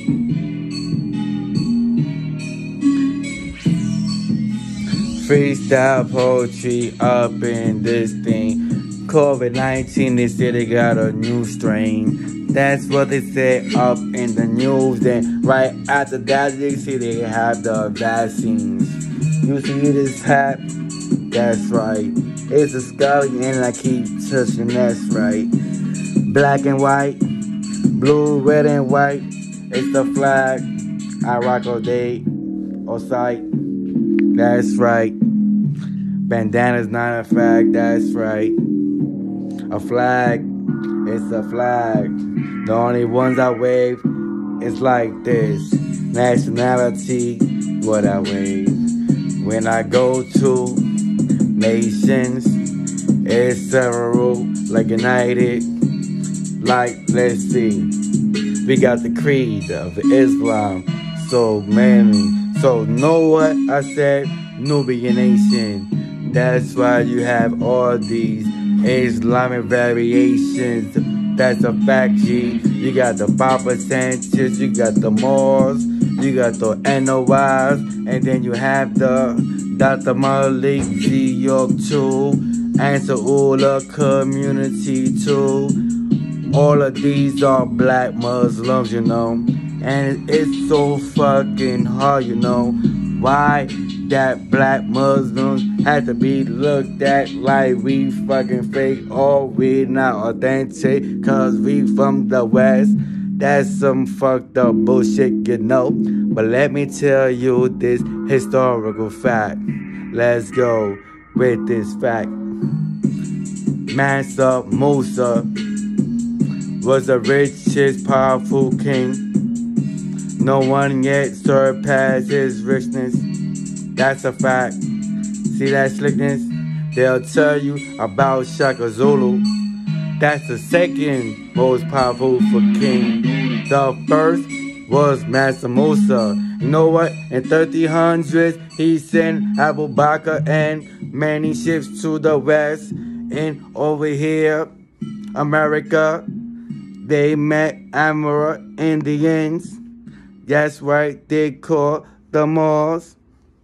Freestyle poetry up in this thing. COVID-19, they say they got a new strain. That's what they say up in the news. Then right after that, they say they have the vaccines. You see this hat? That's right. It's a scully and I keep touching, that's right. Black and white, blue, red and white. It's the flag. I rock all day, all sight. That's right. Bandana's not a flag, that's right. A flag, it's a flag. The only ones I wave is like this. Nationality, what I wave. When I go to nations, it's several, like united. Like, let's see. We got the creed of Islam, so many. So know what I said? Nubian nation. That's why you have all these Islamic variations. That's a fact, G. You got the Papa Sanchez, you got the Moors, you got the NOIs, and then you have the Dr. Malik G. York too, and Saula community too. All of these are black Muslims, you know. And it's so fucking hard, you know. Why that black Muslims have to be looked at like we fucking fake or we not authentic cause we from the West. That's some fucked up bullshit, you know. But let me tell you this historical fact. Let's go with this fact. Mansa Musa was the richest, powerful king. No one yet surpassed his richness. That's a fact. See that slickness? They'll tell you about Shaka Zulu. That's the second most powerful for king. The first was Mansa Musa. You know what? In 1300s, he sent Abu Bakr and many ships to the west. And over here, America, they met Amora Indians. That's right, they call the Moors.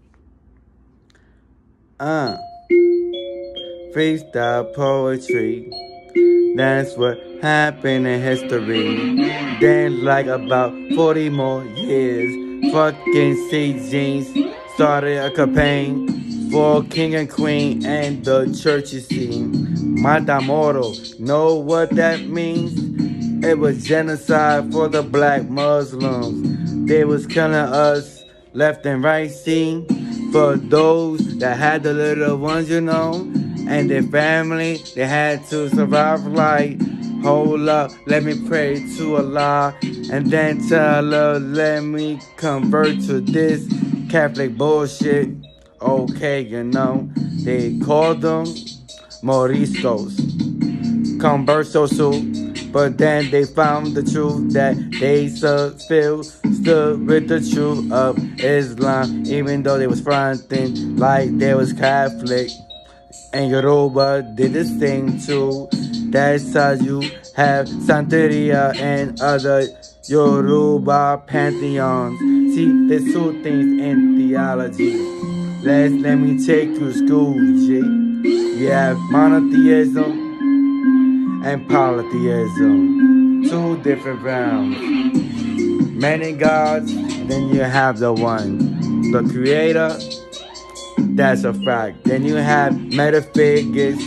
Freestyle poetry. That's what happened in history. Then like about 40 more years, fucking C. Jeans started a campaign for king and queen and the church, you see. Matamoro, know what that means? It was genocide for the black Muslims. They was killing us left and right, see? For those that had the little ones, you know, and their family, they had to survive like, hold up, let me pray to Allah, and then tell her, let me convert to this Catholic bullshit. Okay, you know, they called them Moriscos, conversos. But then they found the truth that they stood with the truth of Islam, even though they was fronting like they was Catholic. And Yoruba did this thing too. That's how you have Santeria and other Yoruba pantheons. See, there's two things in theology. Let me take you to school, G. You have monotheism and polytheism, two different realms. Many gods, then you have the one, the creator, that's a fact. Then you have metaphysics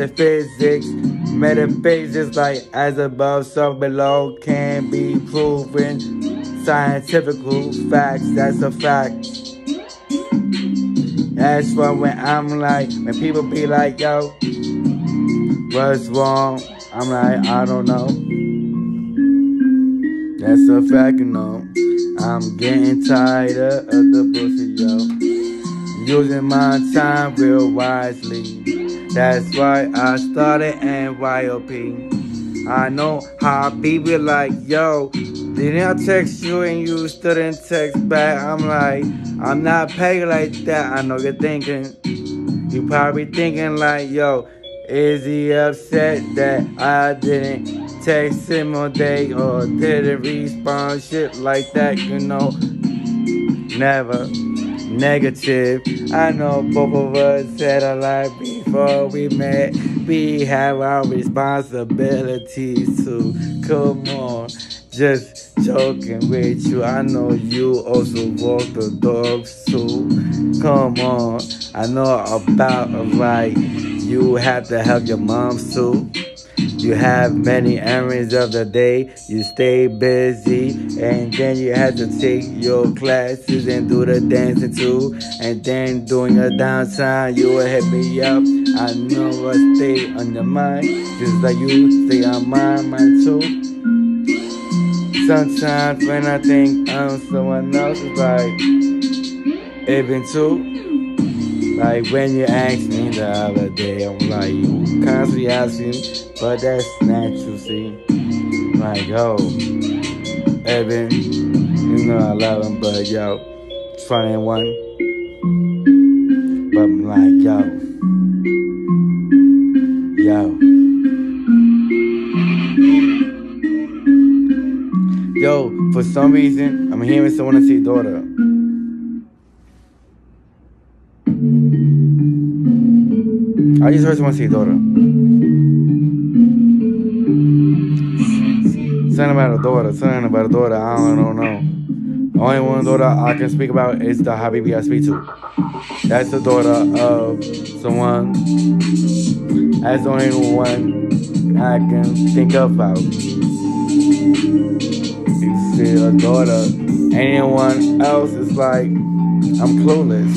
like as above, so below, can be proven, scientific facts, that's a fact. That's why when I'm like, when people be like, yo, what's wrong? I'm like, I don't know. That's a fact, you know. I'm getting tired of the bullshit, yo. Using my time real wisely. That's why I started NYOP. I know how people like, yo, didn't I text you and you still didn't text back? I'm like, I'm not paying like that. I know you're thinking. You probably thinking like, yo, is he upset that I didn't text him all day or didn't respond, shit like that, you know. Never negative. I know both of us said a lot before we met. We have our responsibilities too. Come on, just joking with you. I know you also walk the dogs too. Come on, I know about a right. You have to help your moms too. You have many errands of the day, you stay busy, and then you have to take your classes and do the dancing too. And then during your downtime, you will hit me up. I know I stay on your mind, just like you stay on mine too. Sometimes when I think I'm someone else, it's like, even too. Like when you asked me the other day, I'm like, you constantly asking, but that's natural, see. Like, yo, Evan, you know I love him, but yo, funny one. But I'm like, yo, for some reason, I'm hearing someone say daughter. I just heard someone say daughter. Something about a daughter. I don't know. The only one daughter I can speak about is the Habibi I speak to. That's the daughter of someone. That's the only one I can think about. You see a daughter. Anyone else is like, I'm clueless.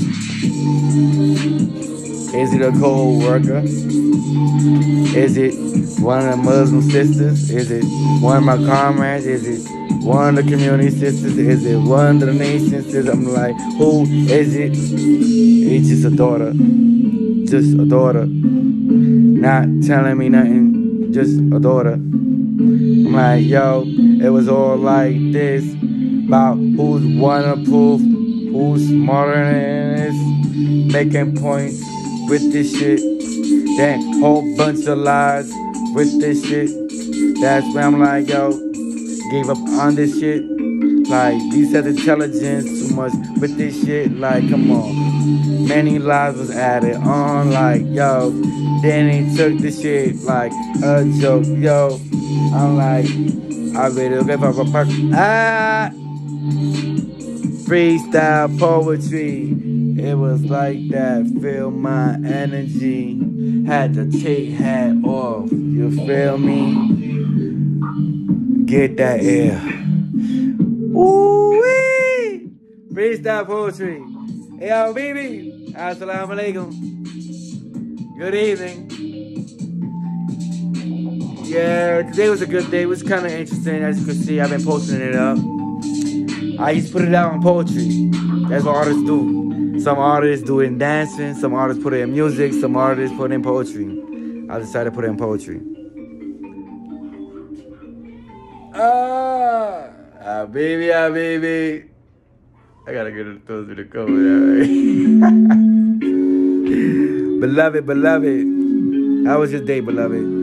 Is it a co-worker? Is it one of the Muslim sisters? Is it one of my comrades? Is it one of the community sisters? Is it one of the nation sisters? I'm like, who is it? It's just a daughter. Just a daughter. Not telling me nothing. Just a daughter. I'm like, yo, it was all like this. About who's wonderful, who's smarter than this. Making points with this shit, that whole bunch of lies with this shit. That's when I'm like, yo, gave up on this shit. Like, these have intelligence too much with this shit. Like, come on, many lies was added on. Like, yo, then they took this shit like a joke. Yo, I'm like, I really give up a fuck. Freestyle poetry. It was like that, feel my energy. Had to take hat off, you feel me? Get that air. Ooh-wee! Freestyle poetry. Hey, yo, baby. Assalamu alaikum. Good evening. Yeah, today was a good day. It was kind of interesting. As you can see, I've been posting it up. I used to put it out on poetry. That's what artists do. Some artists do it in dancing, some artists put it in music, some artists put it in poetry. I decided to put it in poetry. Baby. I gotta get it through the code. Beloved. How was your day, beloved?